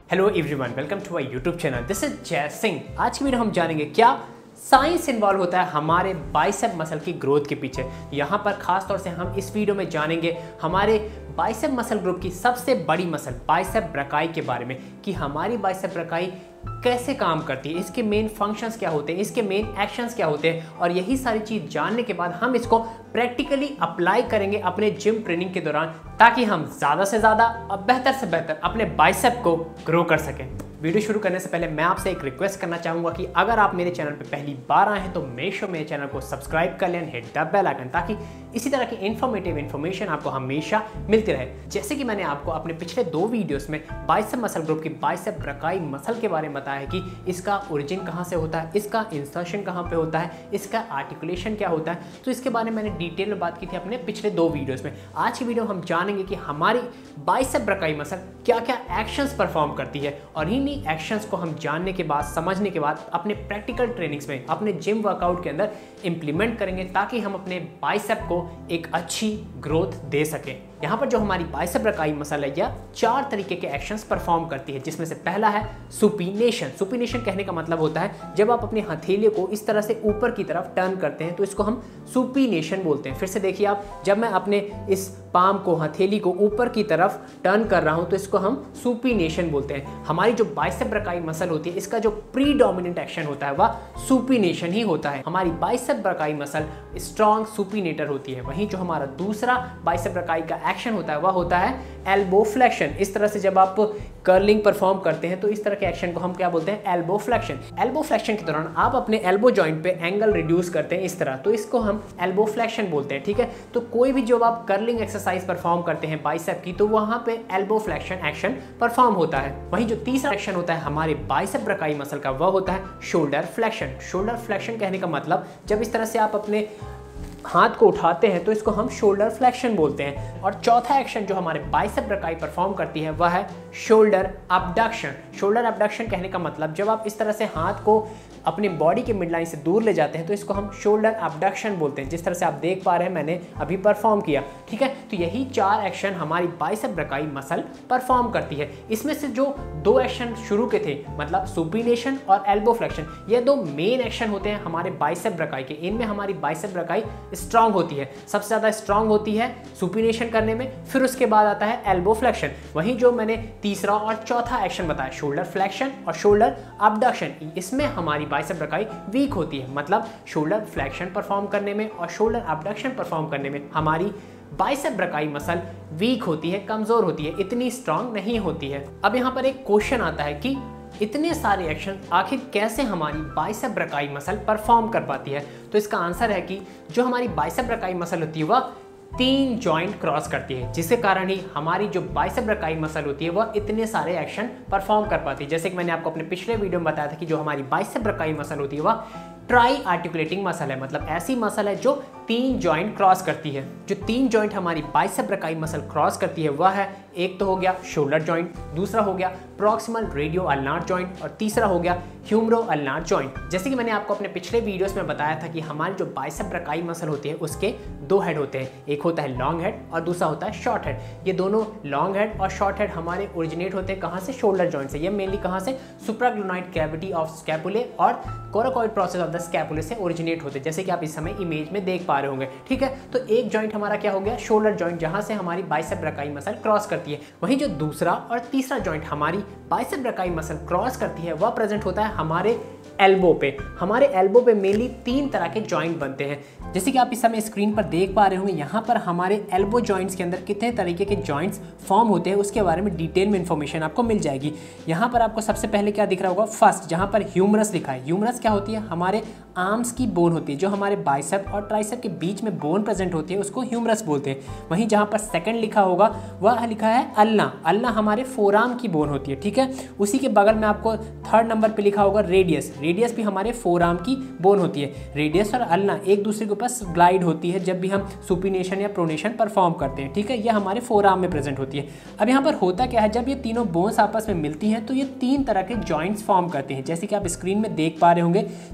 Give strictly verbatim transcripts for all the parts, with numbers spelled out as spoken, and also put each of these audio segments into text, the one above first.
Hello everyone, welcome to my YouTube channel. This is Jai Singh. आज की video हम जानेंगे क्या साइंस इन्वॉल्व होता है हमारे बाइसेप मसल की ग्रोथ के पीछे। यहाँ पर खास तौर से हम इस वीडियो में जानेंगे हमारे बाइसेप मसल ग्रुप की सबसे बड़ी मसल बाइसेप ब्रकाई के बारे में कि हमारी बाइसेप ब्रकाई कैसे काम करती है, इसके मेन फंक्शंस क्या होते हैं, इसके मेन एक्शंस क्या होते हैं। और यही सारी चीज़ जानने के बाद हम इसको प्रैक्टिकली अप्लाई करेंगे अपने जिम ट्रेनिंग के दौरान, ताकि हम ज़्यादा से ज़्यादा और बेहतर से बेहतर अपने बाइसेप को ग्रो कर सकें। वीडियो शुरू करने से पहले मैं आपसे एक रिक्वेस्ट करना चाहूँगा कि अगर आप मेरे चैनल पर पहली बार आए हैं तो मेक श्योर मेरे चैनल को सब्सक्राइब कर लें, हिट द बेल आइकन, ताकि इसी तरह की इन्फॉर्मेटिव इन्फॉर्मेशन आपको हमेशा मिलती रहे। जैसे कि मैंने आपको अपने पिछले दो वीडियोस में बाइसेप मसल ग्रुप की बाइसेप ब्रकाई मसल के बारे में बताया है कि इसका ओरिजिन कहाँ से होता है, इसका इंसर्शन कहाँ पे होता है, इसका आर्टिकुलेशन क्या होता है। तो इसके बारे में मैंने डिटेल में बात की थी अपने पिछले दो वीडियोस में। आज की वीडियो हम जानेंगे कि हमारी बाइसेप ब्रकाई मसल क्या क्या एक्शंस परफॉर्म करती है, और इन्हीं एक्शंस को हम जानने के बाद, समझने के बाद अपने प्रैक्टिकल ट्रेनिंग्स में, अपने जिम वर्कआउट के अंदर इंप्लीमेंट करेंगे, ताकि हम अपने बाइसेप को एक अच्छी ग्रोथ दे सकें। यहाँ पर जो हमारी बाइसेप ब्रकाई मसल है यह चार तरीके के एक्शंस परफॉर्म करती है, जिसमें से पहला है सुपीनेशन। सुपीनेशन कहने का मतलब होता है जब आप अपनी हथेली को इस तरह से ऊपर की तरफ टर्न करते हैं तो इसको हम सुपीनेशन बोलते हैं। फिर से देखिए आप, जब मैं अपने इस पाम को, हथेली को ऊपर की तरफ टर्न कर रहा हूँ तो इसको हम सुपीनेशन बोलते हैं। हमारी जो बाइसेप ब्रकाई मसल होती है इसका जो प्रीडोमिनेंट एक्शन होता है वह सुपीनेशन ही होता है। हमारी bicep brachii muscle strong supinator होती है। वहीं जो हमारा दूसरा बाइसेप ब्रकाई का एक्शन होता है वह होता है एल्बो फ्लेक्शन। इस तरह से जब आप कर्लिंग परफॉर्म करते हैं तो इस तरह के एक्शन को हम क्या बोलते हैं, एल्बो फ्लेक्शन। एल्बो फ्लेक्शन के दौरान आप अपने एल्बो जॉइंट पे एंगल रिड्यूस करते हैं इस तरह, तो इसको हम एल्बो फ्लेक्शन बोलते हैं। ठीक है, तो कोई भी जब आप कर्लिंग एक्सरसाइज परफॉर्म करते हैं बाइसेप की, तो वहां पे एल्बो फ्लेक्शन एक्शन परफॉर्म होता है। वहीं जो तीसरा एक्शन होता है हमारे बाइसेप ब्रकाई मसल का वह होता है शोल्डर फ्लेक्शन। शोल्डर फ्लेक्शन कहने का मतलब जब इस तरह से आप अपने हाथ को उठाते हैं तो इसको हम शोल्डर फ्लेक्शन बोलते हैं। और चौथा एक्शन जो हमारे बाइसेप ब्रकाई परफॉर्म करती है वह है शोल्डर अबडक्शन। शोल्डर अबडक्शन कहने का मतलब जब आप इस तरह से हाथ को अपनी बॉडी के मिड लाइन से दूर ले जाते हैं तो इसको हम शोल्डर अबडक्शन बोलते हैं, जिस तरह से आप देख पा रहे हैं मैंने अभी परफॉर्म किया। ठीक है, तो यही चार एक्शन हमारी बाइसेप ब्रकाई मसल परफॉर्म करती है। इसमें से जो दो एक्शन शुरू के थे, मतलब सुपीनेशन और एल्बो फ्लेक्शन, ये दो मेन एक्शन होते हैं हमारे बाइसेप ब्रकाई के। इनमें हमारी बाइसेप ब्रकाई स्ट्रांग होती है, सबसे ज़्यादा स्ट्रांग होती है सुपीनेशन करने में, फिर उसके बाद आता है एल्बो फ्लेक्शन। वहीं जो मैंने तीसरा और चौथा एक्शन बताया, शोल्डर फ्लेक्शन और शोल्डर अबडक्शन, इसमें हमारी बाइसेप ब्रकाई वीक होती है। मतलब शोल्डर फ्लेक्शन परफॉर्म करने में और शोल्डर अबडक्शन परफॉर्म करने में हमारी बाइसेप ब्रकाई मसल वीक होती है, कमजोर होती है, इतनी स्ट्रांग नहीं होती है। अब यहाँ पर एक क्वेश्चन आता है कि इतने सारे एक्शन आखिर कैसे हमारी बाइसेप ब्रकाई मसल परफॉर्म कर पाती है। तो इसका आंसर है कि जो हमारी बाइसेप ब्रकाई मसल होती है वह तीन जॉइंट क्रॉस करती है, जिसके कारण ही हमारी जो बाइसेप ब्रकाई मसल होती है वह इतने सारे एक्शन परफॉर्म कर पाती है। जैसे कि मैंने आपको अपने पिछले वीडियो में बताया था कि जो हमारी बाइसेप ब्रकाई मसल होती है वह ट्राई आर्टिकुलेटिंग मसल है, मतलब ऐसी मसल है जो तीन जॉइंट क्रॉस करती है। जो तीन जॉइंट हमारी बाइसेप ब्रकाई मसल क्रॉस करती है वह है, एक तो हो गया शोल्डर जॉइंट, दूसरा हो गया प्रॉक्सिमल रेडियो अल्नार जॉइंट और तीसरा हो गया ह्यूमरो अल्नार जॉइंट। जैसे कि मैंने आपको अपने पिछले वीडियोस में बताया था कि हमारी जो बाइसेप ब्रकाई मसल होती है उसके दो हेड होते हैं, एक होता है लॉन्ग हेड और दूसरा होता है शॉर्ट हेड। ये दोनों लॉन्ग हेड और शॉर्ट हेड हमारे ओरिजिनेट होते हैं कहाँ से, शोल्डर जॉइंट से। ये मेनली कहाँ से, सुप्राग्लूनोइड कैविटी ऑफ स्कैपुले और coracoid process of the scapulae से ओरिजिनेट होते हैं, जैसे कि आप इस समय इमेज में देख पा रहे होंगे। ठीक है, तो एक जॉइंट हमारा क्या हो गया, शोल्डर जॉइंट, जहां से हमारी बाइसेप ब्रकाई मसल क्रॉस करती है। वहीं जो दूसरा और तीसरा जॉइंट हमारी बाइसेप ब्रकाई मसल क्रॉस करती है वह प्रेजेंट होता है हमारे एल्बो पे। हमारे एल्बो पे मेनली तीन तरह के जॉइंट बनते हैं, जैसे कि आप इस समय स्क्रीन पर देख पा रहे होंगे। यहाँ पर हमारे एल्बो जॉइंट्स के अंदर कितने तरीके के जॉइंट्स फॉर्म होते हैं उसके बारे में डिटेल में इंफॉर्मेशन आपको मिल जाएगी। यहाँ पर आपको सबसे पहले क्या दिख रहा होगा, फर्स्ट जहाँ पर ह्यूमरस लिखा है। ह्यूमरस क्या होती है, हमारे आर्म्स की बोन होती है, जो हमारे बाइसेप और ट्राइसेप के बीच में बोन प्रेजेंट होती है, उसको ह्यूमरस बोलते हैं। वहीं जहाँ पर सेकंड लिखा होगा वह लिखा है अल्ना। अल्ना हमारे फोरार्म की बोन होती है। ठीक है, उसी के बगल में आपको थर्ड नंबर पे लिखा होगा रेडियस। रेडियस भी हमारे फोरार्म की बोन होती है। रेडियस और अल्ना एक दूसरे के ऊपर ग्लाइड होती है जब भी हम सुपीनेशन या प्रोनेशन परफॉर्म करते हैं। ठीक है, यह हमारे फोरार्म में प्रेजेंट होती है। अब यहाँ पर होता क्या है, जब ये तीनों बोन्स आपस में मिलती हैं तो ये तीन तरह के जॉइंट्स फॉर्म करते हैं, जैसे कि आप स्क्रीन में देख पा रहे होंगे। जब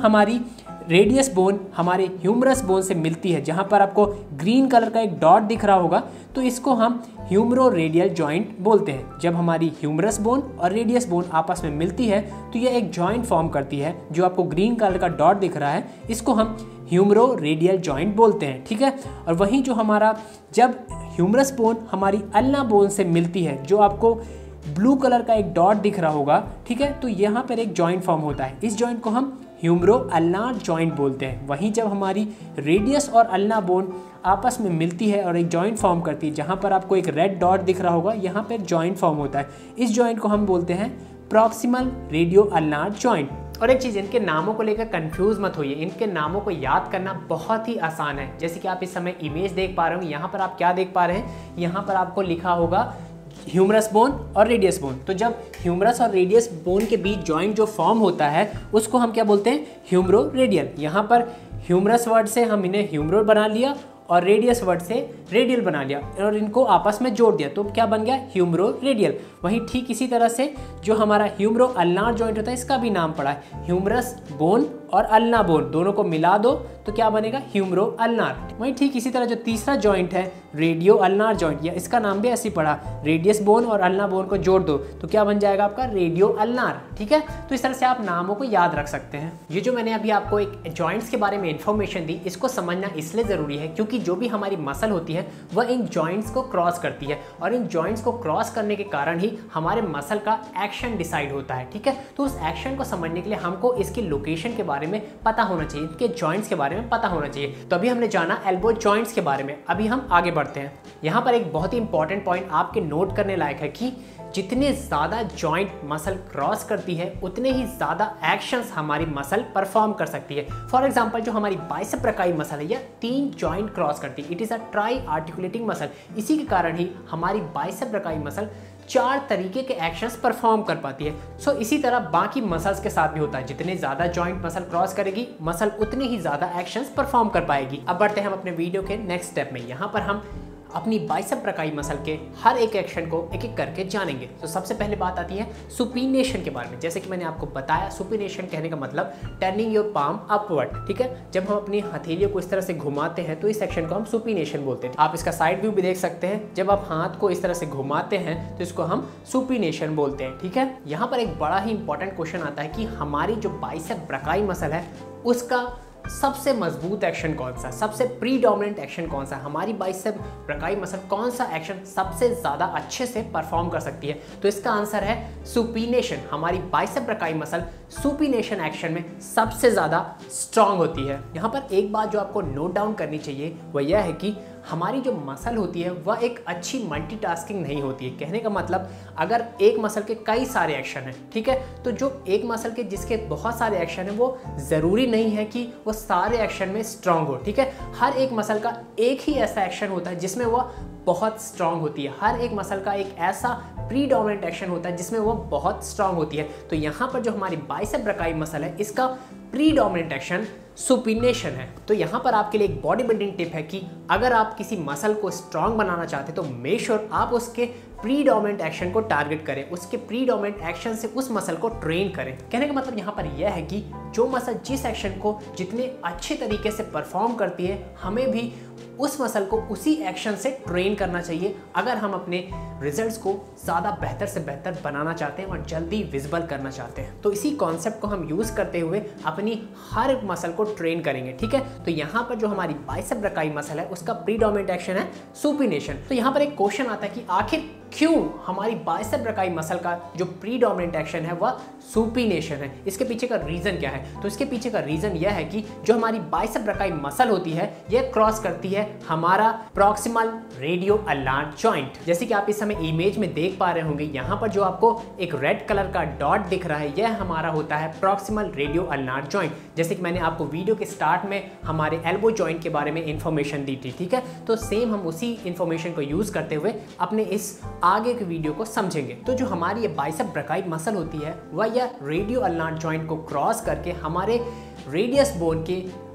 हमारी रेडियस बोन हमारे ह्यूमरस बोन से मिलती है, जहाँ पर आपको ग्रीन कलर का एक डॉट दिख रहा होगा, तो इसको हम ह्यूमरो रेडियल जॉइंट बोलते हैं। जब हमारी ह्यूमरस बोन और रेडियस बोन आपस में मिलती है तो यह एक जॉइंट फॉर्म करती है। जो आपको ग्रीन कलर का डॉट दिख रहा है इसको हम ह्यूमरो रेडियल जॉइंट बोलते हैं, ठीक है। और वहीं जो हमारा जब ह्यूमरस बोन हमारी अल्ना बोन से मिलती है, जो आपको ब्लू कलर का एक डॉट दिख रहा होगा, ठीक है, तो यहाँ पर एक जॉइंट फॉर्म होता है। इस जॉइंट को हम ह्यूमरो अल्नार जॉइंट बोलते हैं। वहीं जब हमारी रेडियस और अल्ना बोन आपस में मिलती है और एक जॉइंट फॉर्म करती है, जहाँ पर आपको एक रेड डॉट दिख रहा होगा, यहाँ पर जॉइंट फॉर्म होता है। इस जॉइंट को हम बोलते हैं प्रॉक्सिमल रेडियो अल्नार जॉइंट। और एक चीज़, इनके नामों को लेकर कंफ्यूज मत होइए, इनके नामों को याद करना बहुत ही आसान है। जैसे कि आप इस समय इमेज देख पा रहे हो, यहाँ पर आप क्या देख पा रहे हैं, यहाँ पर आपको लिखा होगा ह्यूमरस बोन और रेडियस बोन। तो जब ह्यूमरस और रेडियस बोन के बीच जॉइंट जो फॉर्म होता है उसको हम क्या बोलते हैं, ह्यूमरो रेडियल। यहाँ पर ह्यूमरस वर्ड से हम इन्हें ह्यूमरो बना लिया और रेडियस वर्ड से रेडियल बना लिया और इनको आपस में जोड़ दिया, तो क्या बन गया, ह्यूमरो रेडियल। वहीं ठीक इसी तरह से जो हमारा ह्यूमरो अल्नार जॉइंट होता है, इसका भी नाम पड़ा है ह्यूमरस बोन और अल्ना बोन, दोनों को मिला दो तो क्या बनेगा, ह्यूमरो अल्नार। वहीं ठीक इसी तरह जो तीसरा जॉइंट है रेडियो अल्नार जॉइंट, या इसका नाम भी ऐसे ही पड़ा, रेडियस बोन और अल्ना बोन को जोड़ दो तो क्या बन जाएगा आपका, रेडियो अल्नार, ठीक है। तो इस तरह से आप नामों को याद रख सकते हैं। ये जो मैंने अभी आपको एक जॉइंट्स के बारे में इंफॉर्मेशन दी, इसको समझना इसलिए ज़रूरी है क्योंकि जो भी हमारी मसल होती है वह इन जॉइंट्स को क्रॉस करती है और इन जॉइंट्स को क्रॉस करने के कारण ही हमारे मसल का एक्शन डिसाइड होता है, ठीक है। तो उस एक्शन को समझने के लिए हमको इसकी लोकेशन के बारे में पता होना चाहिए, इनके जॉइंट्स के बारे में पता होना चाहिए। तो अभी हमने जाना एल्बो जॉइंट्स के बारे में, अभी हम आगे बढ़ते हैं। यहाँ पर एक बहुत ही इंपॉर्टेंट पॉइंट आपके नोट करने लायक है कि जितने ज़्यादा जॉइंट मसल क्रॉस करती है उतने ही ज़्यादा एक्शंस हमारी मसल परफॉर्म कर सकती है। फॉर एग्जांपल जो हमारी बाइसेप ब्रकाई मसल है, यह तीन जॉइंट क्रॉस करती है, it is a tri articulating muscle. इसी के कारण ही हमारी बाइसेप ब्रकाई मसल चार तरीके के एक्शंस परफॉर्म कर पाती है। सो so, इसी तरह बाकी मसल्स के साथ भी होता है, जितने ज़्यादा जॉइंट मसल क्रॉस करेगी मसल उतनी ही ज़्यादा एक्शंस परफॉर्म कर पाएगी। अब बढ़ते हैं हम अपने वीडियो के नेक्स्ट स्टेप में। यहाँ पर हम अपनी बाइसेप ब्रकाई मसल के हर एक एक्शन को एक एक करके जानेंगे। तो सबसे पहले बात आती है सुपीनेशन के बारे में। जैसे कि मैंने आपको बताया, सुपीनेशन कहने का मतलब टर्निंग योर पाम अपवर्ड, ठीक है। जब हम अपनी हथेलियों को इस तरह से घुमाते हैं तो इस एक्शन को हम सुपीनेशन बोलते हैं। आप इसका साइड व्यू भी देख सकते हैं, जब आप हाथ को इस तरह से घुमाते हैं तो इसको हम सुपीनेशन बोलते हैं, ठीक है। यहाँ पर एक बड़ा ही इंपॉर्टेंट क्वेश्चन आता है कि हमारी जो बाइसेप ब्रकाई मसल है उसका सबसे मजबूत एक्शन कौन सा, सबसे प्रीडोमिनेंट एक्शन कौन सा, हमारी बाइसेप ब्रकाई मसल कौन सा एक्शन सबसे ज़्यादा अच्छे से परफॉर्म कर सकती है। तो इसका आंसर है सुपीनेशन। हमारी bicep brachii muscle supination action में सबसे ज़्यादा स्ट्रांग होती है। यहाँ पर एक बात जो आपको नोट डाउन करनी चाहिए वह यह है कि हमारी जो मसल होती है वह एक अच्छी मल्टीटास्किंग नहीं होती है। कहने का मतलब अगर एक मसल के कई सारे एक्शन हैं, ठीक है, तो जो एक मसल के जिसके बहुत सारे एक्शन हैं वो ज़रूरी नहीं है कि वो सारे एक्शन में स्ट्रांग हो, ठीक है। हर एक मसल का एक ही ऐसा एक्शन होता है जिसमें वह बहुत स्ट्रांग होती है, हर एक मसल का एक ऐसा प्रीडोमिनेंट एक्शन होता है जिसमें वो बहुत स्ट्रांग होती है। तो यहाँ पर जो हमारी बाइसेप ब्रकाई मसल है इसका प्रीडोमिनेंट एक्शन सुपीनेशन है। तो यहाँ पर आपके लिए एक बॉडी बिल्डिंग टिप है कि अगर आप किसी मसल को स्ट्रांग बनाना चाहते हैं तो मेक श्योर आप उसके प्रीडोमिनेंट एक्शन को टारगेट करें, उसके प्रीडोमिनेंट एक्शन से उस मसल को ट्रेन करें। कहने का मतलब यहाँ पर यह है कि जो मसल जिस एक्शन को जितने अच्छे तरीके से परफॉर्म करती है हमें भी उस मसल को उसी एक्शन से ट्रेन करना चाहिए अगर हम अपने रिजल्ट्स को ज़्यादा बेहतर से बेहतर बनाना चाहते हैं और जल्दी विजिबल करना चाहते हैं। तो इसी कॉन्सेप्ट को हम यूज़ करते हुए अपनी हर एक मसल को ट्रेन करेंगे, ठीक है। तो यहाँ पर जो हमारी बाइसेप ब्रकाई मसल है उसका प्रीडोमिनेंट एक्शन है सुपीनेशन। तो यहाँ पर एक क्वेश्चन आता है कि आखिर क्यों हमारी बाइसेप ब्रकाई मसल का जो प्रीडोमिनेंट एक्शन है वह सुपीनेशन है, इसके पीछे का रीज़न क्या है। तो इसके पीछे का रीज़न यह है कि जो हमारी बाइसेप ब्रकाई मसल होती है यह क्रॉस करती है हमारा प्रॉक्सिमल रेडियो अल्नार जॉइंट। जैसे कि आप इस समय इमेज में देख पा रहे होंगे, यहाँ पर जो आपको एक रेड कलर का डॉट दिख रहा है यह हमारा होता है प्रॉक्सिमल रेडियो अल्नार जॉइंट। जैसे कि मैंने आपको वीडियो के स्टार्ट में हमारे एल्बो जॉइंट के बारे में इंफॉर्मेशन दी थी, ठीक है। तो सेम हम उसी इंफॉर्मेशन को यूज़ करते हुए अपने इस आगे के वीडियो को समझेंगे। तो जो हमारी ये बाइसेप ब्रकाई मसल होती है वह यह रेडियो अल्नार जॉइंट को क्रॉस करके हमारे रेडियस बोन के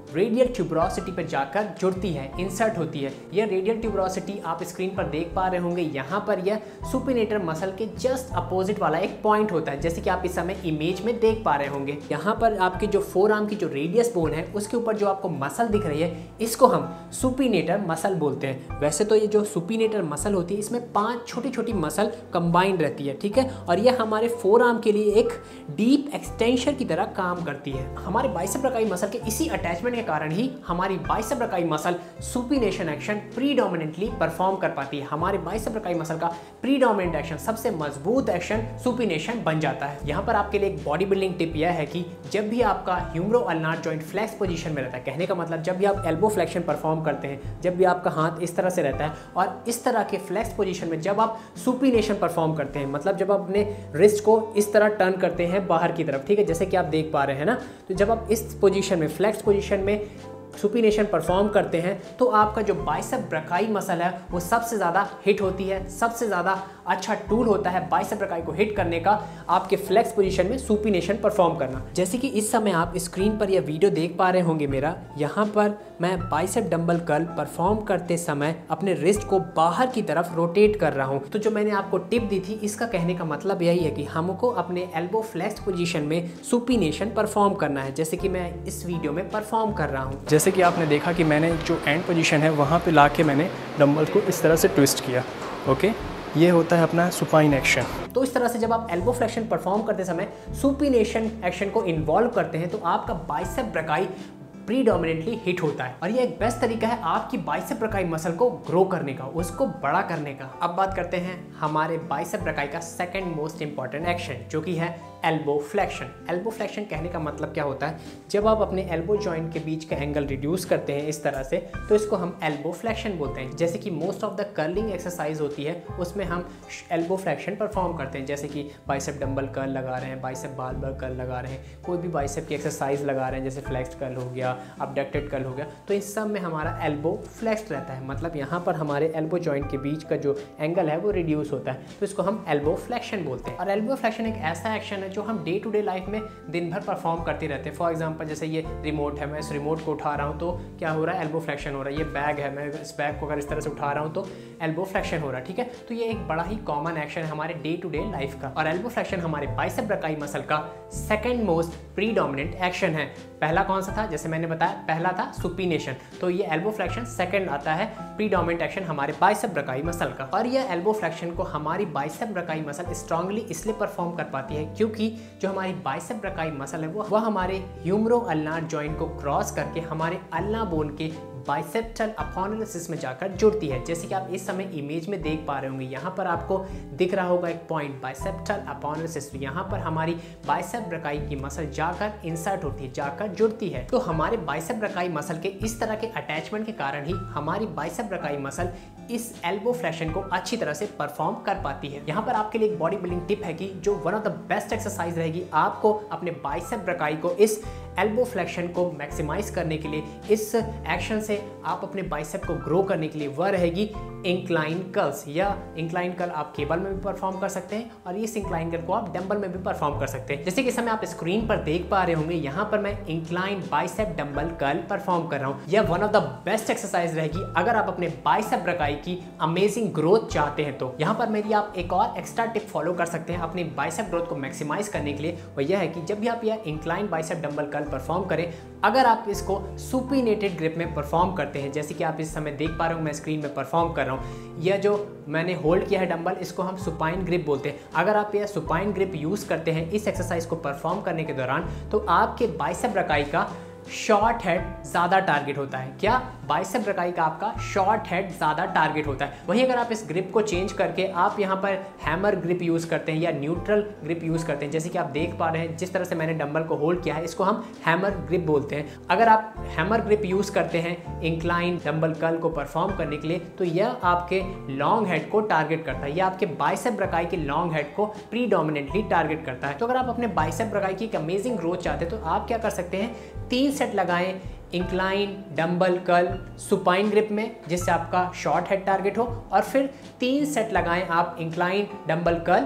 रेडियल ट्यूबरोसिटी पर जाकर जुड़ती है, इंसर्ट होती है। यह रेडियल ट्यूबरोसिटी आप स्क्रीन पर देख पा रहे होंगे, यहाँ पर यह सुपिनेटर मसल के जस्ट अपोजिट वाला एक पॉइंट होता है, जैसे कि आप इस समय इमेज में देख पा रहे होंगे। यहाँ पर आपके जो फोर आर्म की जो रेडियस बोन है उसके ऊपर जो आपको मसल दिख रही है इसको हम सुपिनेटर मसल बोलते हैं। वैसे तो ये जो सुपिनेटर मसल होती है इसमें पांच छोटी छोटी मसल कंबाइंड रहती है, ठीक है, और यह हमारे फोर आर्म के लिए एक डीप एक्सटेंशन की तरह काम करती है। हमारे बाइसेप ब्राची मसल के इसी अटैचमेंट के कारण ही हमारी bicep brachii muscle supination action predominantly perform कर पाती है। हमारे बाइसेप ब्राची मसल का प्रीडोमिनेंट एक्शन, सबसे मजबूत एक्शन सुपिनेशन बन जाता है। यहाँ पर आपके लिए एक बॉडी बिल्डिंग टिप यह है कि जब भी आपका humero ulnar joint flex position में रहता है, कहने का मतलब जब भी आप एल्बो फ्लेक्शन परफॉर्म करते हैं, जब भी आपका हाथ इस तरह से रहता है और इस तरह के फ्लेक्स पोजीशन में जब आप सुपिनेशन परफॉर्म करते हैं, मतलब जब आप अपने रिस्ट को इस तरह टर्न करते हैं बाहर की तरफ, ठीक है, जैसे कि आप देख पा रहे हैं ना, तो जब आप इस पोजीशन में फ्लेक्स पोजीशन में सुपिनेशन परफॉर्म करते हैं तो आपका जो बाइसेप ब्राची मसल है वो सबसे ज़्यादा हिट होती है। सबसे ज़्यादा अच्छा टूल होता है बाइसेप ब्राची को हिट करने का आपके फ्लेक्स पोजीशन में सुपिनेशन परफॉर्म करना। जैसे कि इस समय आप स्क्रीन पर यह वीडियो देख पा रहे होंगे मेरा, यहाँ पर मैं बाइसेप डंबल कर्ल परफॉर्म करते समय अपने रिस्ट को बाहर की तरफ रोटेट कर रहा हूँ। तो जो मैंने आपको टिप दी थी इसका कहने का मतलब यही है कि हमको अपने एल्बो फ्लेक्स पोजीशन में सुपिनेशन परफॉर्म करना है, जैसे कि मैं इस वीडियो में परफॉर्म कर रहा हूँ। जैसे कि आपने देखा कि मैंने जो एंड पोजीशन है वहाँ पे लाके मैंने डंबल को इस तरह से ट्विस्ट किया। ओके, ये होता है अपना सुपाइन एक्शन। तो इस तरह से जब आप एल्बो फ्लेक्शन परफॉर्म करते समय सुपिनेशन एक्शन को इन्वॉल्व करते हैं तो आपका बाइसेप ब्राची प्रीडोमिनेंटली हिट होता है, और ये एक बेस्ट तरीका है आपकी बाइसेप ब्राची मसल को ग्रो करने का, उसको बड़ा करने का। अब बात करते हैं हमारे बाइसेप ब्राची का सेकंड मोस्ट इंपॉर्टेंट एक्शन, जो कि है एल्बो फ्लेक्शन। एल्बो फ्लेक्शन कहने का मतलब क्या होता है, जब आप अपने एल्बो जॉइंट के बीच का एंगल रिड्यूस करते हैं इस तरह से, तो इसको हम एल्बो फ्लेक्शन बोलते हैं। जैसे कि most of the curling exercise होती है उसमें हम एल्बो फ्लेक्शन परफॉर्म करते हैं, जैसे कि बाइसेप डंबल कर्ल लगा रहे हैं, बाइसेप बार्बल कर्ल लगा रहे हैं, कोई भी बाइसेप की एक्सरसाइज लगा रहे हैं, जैसे फ्लेक्स कर्ल हो गया, अबडक्टेड कर्ल हो गया, तो इस सब में हमारा एल्बो फ्लेक्स रहता है। मतलब यहाँ पर हमारे एल्बो जॉइंट के बीच का जो एंगल है वो रिड्यूस होता है, तो इसको हम एल्बो फ्लेक्शन बोलते हैं। और एल्बो फ्लेक्शन एक ऐसा एक्शन है जो हम डे टू डे लाइफ में दिन भर परफॉर्म करते रहते हैं। फॉर एग्जांपल जैसे ये रिमोट है, मैं इस रिमोट को उठा रहा हूँ तो क्या हो रहा है, एल्बो फ्लेक्शन हो रहा है। ये बैग है, मैं इस बैग को अगर इस तरह से उठा रहा हूँ तो एल्बो फ्लेक्शन हो रहा है, ठीक है। तो ये एक बड़ा ही कॉमन एक्शन है हमारे डे टू डे लाइफ का, और एल्बो फ्लेक्शन हमारे बाइसेप ब्राची मसल का सेकंड मोस्ट प्रीडोमिनेंट एक्शन है। पहला कौन सा था, जैसे मैंने बताया, पहला था सुपिनेशन, तो ये एल्बो फ्लेक्शन सेकंड आता है प्रीडोमिनेंट एक्शन हमारे बाइसेप ब्राची मसल का। और ये एल्बो फ्लेक्शन को हमारी बाइसेप ब्राची मसल स्ट्रांगली इसलिए परफॉर्म कर पाती है क्योंकि जो हमारी बाइसेप ब्राची मसल है वो वह हमारे ह्यूमरो अल्नार जॉइंट को क्रॉस करके हमारे अल्ना बोन के बाइसेप्टल अपोनेलिसिस में जाकर जुड़ती है। जैसे कि आप इस समय इमेज में देख पा रहे होंगे, यहाँ पर आपको दिख रहा होगा एक पॉइंट बाइसेप्टल अपोनेलिसिस, यहाँ पर हमारी बाइसेप ब्राची की मसल जाकर इंसर्ट होती है, जाकर जुड़ती है। तो हमारे बाइसेप ब्राची मसल के इस तरह के अटैचमेंट के कारण ही हमारी बाइसेप ब्राची मसल इस एल्बो फ्लेक्शन को अच्छी तरह से परफॉर्म कर पाती है। यहाँ पर आपके लिए एक बॉडी बिल्डिंग टिप है कि जो one of the best exercise रहेगी आपको अपने बाइसेप ब्राची को इस एल्बो फ्लेक्शन को मैक्सिमाइज करने के लिए, इस एक्शन से आप अपने बाइसेप को ग्रो करने के लिए, वह रहेगी इंक्लाइन कर्ल्स। या इंक्लाइन कर्ल आप केबल में भी परफॉर्म कर सकते हैं और इस इंक्लाइन कर्ल को आप डंबल में भी परफॉर्म कर सकते हैं। जैसे कि समय आप स्क्रीन पर देख पा रहे होंगे, यहाँ पर मैं incline bicep dumbbell curl perform कर रहा हूँ। यह one of the best exercise रहेगी अगर आप अपने बाइसेप ब्राची की अमेजिंग ग्रोथ चाहते हैं। तो यहाँ पर मेरी आप एक और एक्स्ट्रा टिप फॉलो कर सकते हैं अपनी बाइसेप ग्रोथ को मैक्सिमाइज करने के लिए, वह यह है कि जब भी आप यह incline bicep dumbbell curl perform करें, अगर आप इसको सुपिनेटेड ग्रिप में परफॉर्म करते हैं, जैसे कि आप इस समय देख पा रहे हो मैं स्क्रीन में परफॉर्म कर रहा हूँ, यह जो मैंने होल्ड किया है डंबल, इसको हम सुपाइन ग्रिप बोलते हैं। अगर आप यह सुपाइन ग्रिप यूज करते हैं इस एक्सरसाइज को परफॉर्म करने के दौरान, तो आपके बाइसेप ब्राची का शॉर्ट हेड ज़्यादा टारगेट होता है। क्या, बाइसेप ब्राची का आपका शॉर्ट हेड ज़्यादा टारगेट होता है। वहीं अगर आप इस ग्रिप को चेंज करके आप यहाँ पर हैमर ग्रिप यूज़ करते हैं या न्यूट्रल ग्रिप यूज़ करते हैं, जैसे कि आप देख पा रहे हैं जिस तरह से मैंने डंबल को होल्ड किया है, इसको हम हैमर ग्रिप बोलते हैं। अगर आप हैमर ग्रिप यूज़ करते हैं इंक्लाइन डंबल कर्ल को परफॉर्म करने के लिए, तो यह आपके लॉन्ग हेड को टारगेट करता है, यह आपके बाइसेप ब्राची के लॉन्ग हेड को प्रीडोमिनेंटली टारगेट करता है। तो अगर आप अपने बाइसेप ब्राची की एक अमेजिंग ग्रोथ चाहते हैं तो आप क्या कर सकते हैं, तीन सेट लगाएं incline dumbbell curl supine grip में, जिससे आपका शॉर्ट हेड टारगेट हो, और फिर तीन सेट लगाएं आप इंक्लाइन डंबल कर्ल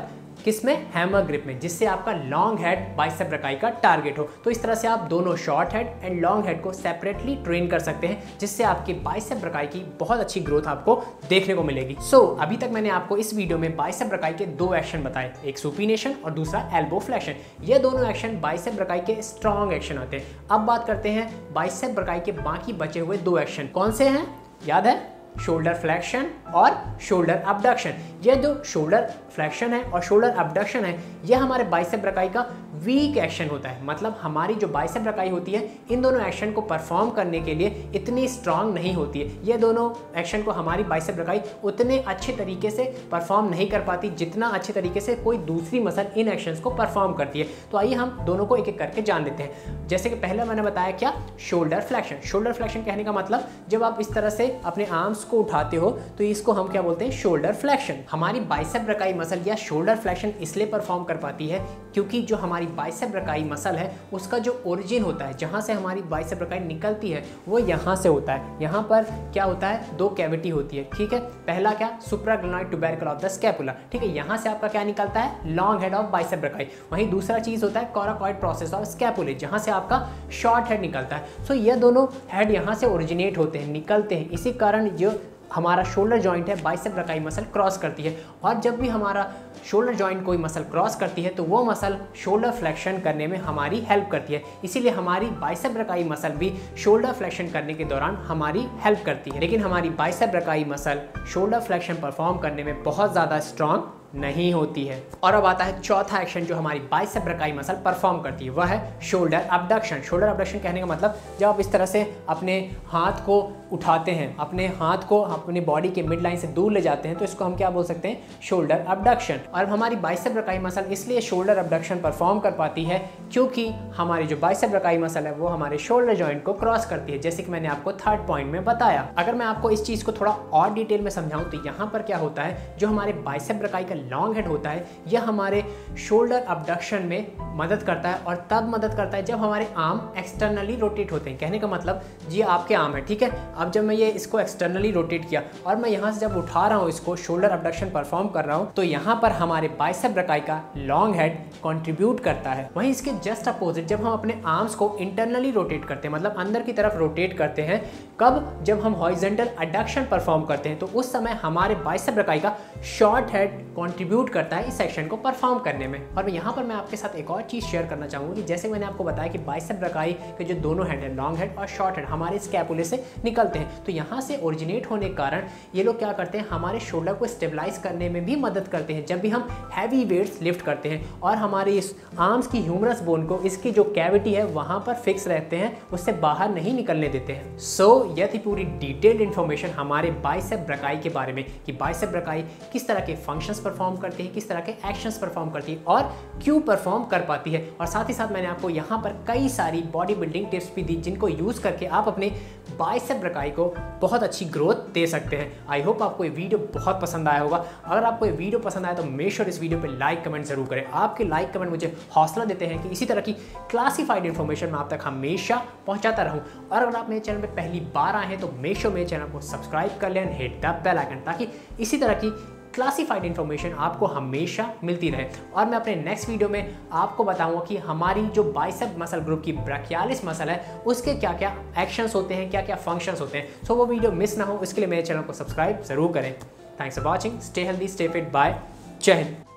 किसमें, हैमर ग्रिप में, जिससे आपका लॉन्ग हेड बाइसेप ब्रकाई का टारगेट हो। तो इस तरह से आप दोनों short head and long head को सेपरेटली ट्रेन कर सकते हैं, जिससे आपके बाइसेप ब्रकाई की बहुत अच्छी ग्रोथ आपको देखने को मिलेगी। सो so, अभी तक मैंने आपको इस वीडियो में बाइसेप ब्रकाई के दो एक्शन बताए, एक सुपीनेशन और दूसरा एल्बो फ्लेक्शन। ये दोनों एक्शन बाइसेप ब्रकाई के स्ट्रॉन्ग एक्शन होते हैं। अब बात करते हैं बाइसेप ब्रकाई के बाकी बचे हुए दो एक्शन कौन से हैं, याद है, शोल्डर फ्लेक्शन और शोल्डर अबडक्शन। ये जो शोल्डर फ्लेक्शन है और शोल्डर अबडक्शन है, यह हमारे बाइसेप ब्रकाई का वीक एक्शन होता है। मतलब हमारी जो बाइसेप ब्रकाई होती है, इन दोनों एक्शन को परफॉर्म करने के लिए इतनी स्ट्रांग नहीं होती है। ये दोनों एक्शन को हमारी बाइसेप ब्रकाई उतने अच्छे तरीके से परफॉर्म नहीं कर पाती जितना अच्छे तरीके से कोई दूसरी मसल इन एक्शंस को परफॉर्म करती है। तो आइए हम दोनों को एक एक करके जान लेते हैं। जैसे कि पहले मैंने बताया क्या, शोल्डर फ्लेक्शन। शोल्डर फ्लेक्शन कहने का मतलब जब आप इस तरह से अपने आर्म्स को उठाते हो तो इसको हम क्या बोलते हैं, शोल्डर फ्लेक्शन। हमारी बाइसेप ब्रकाई मसल या शोल्डर फ्लेक्शन इसलिए परफॉर्म कर पाती है क्योंकि जो हमारी बाइसेप ब्रकाई मसल है उसका जो ओरिजिन होता है, जहां से हमारी बाइसेप ब्रकाई निकलती है, वो यहां से होता है। यहां पर क्या होता है, दो कैविटी होती है, ठीक है। पहला क्या, supraglenoid tubercle of the scapula, ठीक है। यहां से आपका क्या निकलता है, long head of bicep brachii. वहीं दूसरा चीज होता है कोराकॉइड प्रोसेस ऑफ स्कैपुले, जहां से आपका शॉर्ट हेड निकलता है। सो ये दोनों हेड यहां से ओरिजिनेट होते हैं, निकलते हैं। इसी कारण जो हमारा शोल्डर जॉइंट है, बाइसेप ब्रकाई मसल क्रॉस करती है। और जब भी हमारा शोल्डर जॉइंट कोई मसल क्रॉस करती है तो वो मसल शोल्डर फ्लेक्शन करने में हमारी हेल्प करती है। इसीलिए हमारी बाइसेप ब्रकाई मसल भी शोल्डर फ्लेक्शन करने के दौरान हमारी हेल्प करती है। लेकिन हमारी bicep brachii muscle shoulder flexion perform करने में बहुत ज़्यादा स्ट्रॉन्ग नहीं होती है। और अब आता है चौथा एक्शन जो हमारी बाइसेप ब्रकाई मसल परफॉर्म करती है, वह है शोल्डर अबडक्शन। शोल्डर अबडक्शन कहने का मतलब जब आप इस तरह से अपने हाथ को उठाते हैं, अपने हाथ को अपने बॉडी के मिड लाइन से दूर ले जाते हैं, तो इसको हम क्या बोल सकते हैं, शोल्डर अबडक्शन। और हमारी बाइसेप ब्रकाई मसल इसलिए शोल्डर अबडक्शन परफॉर्म कर पाती है क्योंकि हमारी जो बाइसेप ब्रकाई मसल है वो हमारे शोल्डर जॉइंट को क्रॉस करती है, जैसे कि मैंने आपको थर्ड पॉइंट में बताया। अगर मैं आपको इस चीज़ को थोड़ा और डिटेल में समझाऊं तो यहाँ पर क्या होता है, जो हमारे बाइसेप ब्रकाई का लॉन्ग हेड होता है, यह हमारे शोल्डर अबडक्शन में मदद करता है। और तब मदद करता है जब हमारे आर्म एक्सटर्नली रोटेट होते हैं। कहने का मतलब ये आपके आर्म है, ठीक है। अब जब मैं ये इसको एक्सटर्नली रोटेट किया और मैं यहाँ से जब उठा रहा हूँ, इसको शोल्डर अबडक्शन परफॉर्म कर रहा हूँ, तो यहाँ पर हमारे बाइसेप ब्रकाई का लॉन्ग हेड कंट्रीब्यूट करता है। वहीं इसके जस्ट अपोजिट जब हम अपने आर्म्स को इंटरनली रोटेट करते हैं, मतलब अंदर की तरफ रोटेट करते हैं, कब, जब हम हॉरिजॉन्टल एडक्शन परफॉर्म करते हैं, तो उस समय हमारे बाइसेप ब्रकाई का शॉर्ट हेड कंट्रीब्यूट करता है इस सेक्शन को परफॉर्म करने में। और यहाँ पर मैं आपके साथ एक और चीज़ शेयर करना चाहूँगा कि जैसे मैंने आपको बताया कि बाइसेप ब्रकाई के जो दोनों हेड है, लॉन्ग हेड और शॉर्ट हेड, हमारे स्कैपुले से निकलते हैं। तो यहाँ से ओरिजिनेट होने के कारण ये लोग क्या करते हैं, हमारे शोल्डर को स्टेबलाइज करने में भी मदद करते हैं। जब भी हम हैवी वेट्स लिफ्ट करते हैं और हमारे इस आर्म्स की ह्यूमरस बोन को, इसकी जो कैविटी है वहाँ पर फिक्स रहते हैं, उससे बाहर नहीं निकलने देते हैं। सो so, यह थी पूरी डिटेल्ड इन्फॉर्मेशन हमारे बाइसेप ब्रकाई के बारे में कि बाइसेप ब्रकाई किस तरह के फंक्शंस परफॉर्म करती है, किस तरह के एक्शंस परफॉर्म करती है और क्यों परफॉर्म कर पाती है। और साथ ही साथ मैंने आपको यहाँ पर कई सारी बॉडी बिल्डिंग टिप्स भी दी जिनको यूज करके आप अपने बाइसेप ब्रकाई को बहुत अच्छी ग्रोथ दे सकते हैं। आई होप आपको ये वीडियो बहुत पसंद आया होगा। अगर आपको ये वीडियो पसंद आया तो मेक श्योर इस वीडियो पे लाइक कमेंट जरूर करें। आपके लाइक कमेंट मुझे हौसला देते हैं कि इसी तरह की क्लासिफाइड इन्फॉर्मेशन मैं आप तक हमेशा पहुंचाता रहूं। और अगर आप मेरे चैनल पे पहली बार आए हैं तो मेक श्योर मेरे चैनल को सब्सक्राइब कर लें, हिट द बेल आइकन, ताकि इसी तरह की क्लासिफाइड इन्फॉर्मेशन आपको हमेशा मिलती रहे। और मैं अपने नेक्स्ट वीडियो में आपको बताऊंगा कि हमारी जो बाइसेप मसल ग्रुप की ब्राचियालिस मसल है उसके क्या क्या एक्शंस होते हैं, क्या क्या फंक्शंस होते हैं। सो वो वीडियो मिस ना हो, इसके लिए मेरे चैनल को सब्सक्राइब जरूर करें। Thanks for watching, stay healthy, stay fit, bye, जय हिंद।